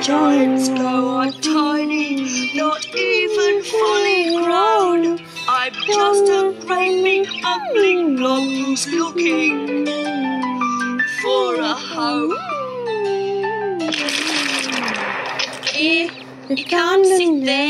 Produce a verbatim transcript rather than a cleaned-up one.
giants go on tiny, not even fully grown. I'm just a great big ugly blob who's looking for a home. Eh, you can't sit there.